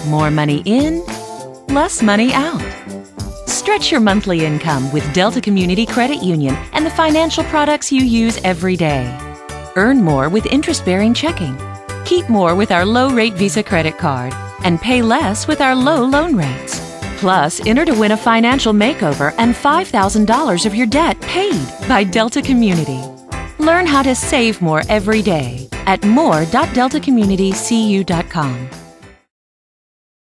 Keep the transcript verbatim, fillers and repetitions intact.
More money in, less money out. Stretch your monthly income with Delta Community Credit Union and the financial products you use every day. Earn more with interest-bearing checking. Keep more with our low-rate Visa credit card. And pay less with our low loan rates. Plus, enter to win a financial makeover and five thousand dollars of your debt paid by Delta Community. Learn how to save more every day at more dot delta community c u dot com.